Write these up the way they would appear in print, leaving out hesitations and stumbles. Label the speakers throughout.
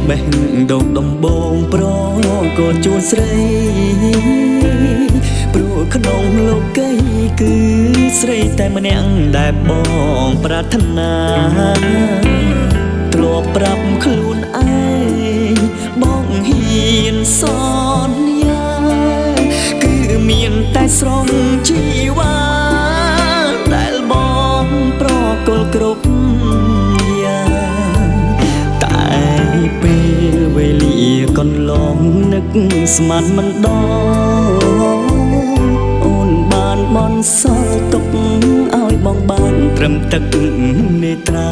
Speaker 1: បេះដូងដំបងប្រកូនជួនស្រីព្រោះក្នុងលោកីគឺស្រីតែម្នាក់ដែលបងប្រាថ្នាធ្លាប់ប្រាប់ខ្លួនឯងបងហ៊ានសន្យាគឺមានតែស្រងជីវ៉ាដែលបងប្រកល់គ្រប់យ៉ាងតែពេលវេលាកន្លងនឹកស្មានមិនដល់អូនបានបន់សល់ទុកឲ្យបងបានត្រឹមទឹកនេត្រា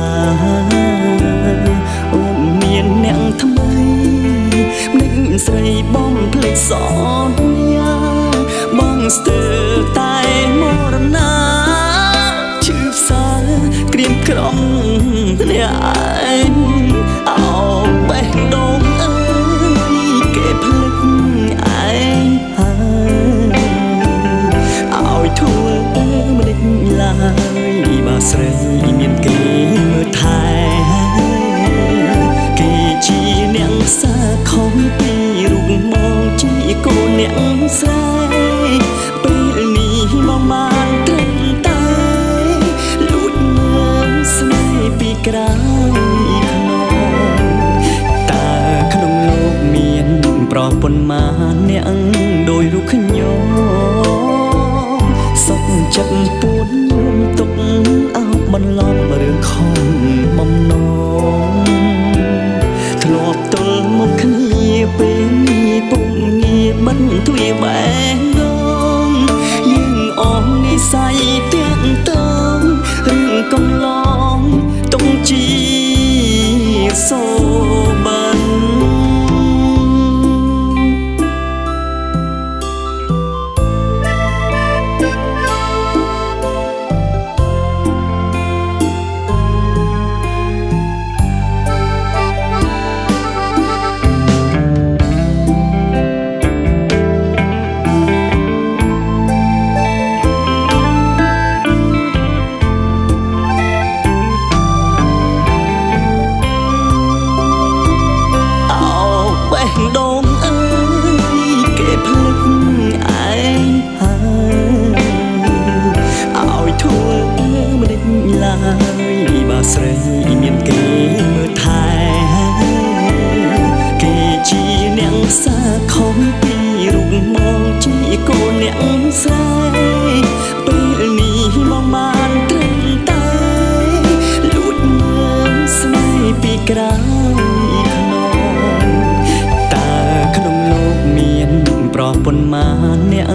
Speaker 1: អូនមានអ្នកថ្មីនឹកស្រីបងភ្លេចសន្យាបងស្ទើរតែមរណាឈឺផ្សាក្រៀមក្រំអ្នកឯងអោបេះដូងអើយគេភ្លេចឯងហើយឲ្យធ្វើមិនដេញឡើយបើស្រីមានគេមើលថែគេជាអ្នកសាខំពីរូបមកជាកូនអ្នកស្រីពេលនេះមកបានត្រឹមតែលួចមើលស្នេហ៍ពីក្រៅខ្នងតើក្នុងលោកមានប្រពន្ធម៉ាអ្នកដោយរូបខ្ញុំសុខចិត្តពួនទុកអោបបន្លប់រឿងខំបំណងធ្លាប់ទល់មុខគ្នាពេលនេះពុំងាបិទទ្វារបេះដូងយើងអមនិស័យទាំងតងរឿងកំឡងទុំជាសូបានស្រីមានគេមើលថែគេជាអ្នកសាខំពីរូបមកជាកូនអ្នកស្រីពេលនេះមកបានត្រឹមតែលួចមើលស្នេហ៍ពីក្រៅខ្នងតើក្នុងលោកមានប្រពន្ធម៉ាអ្នក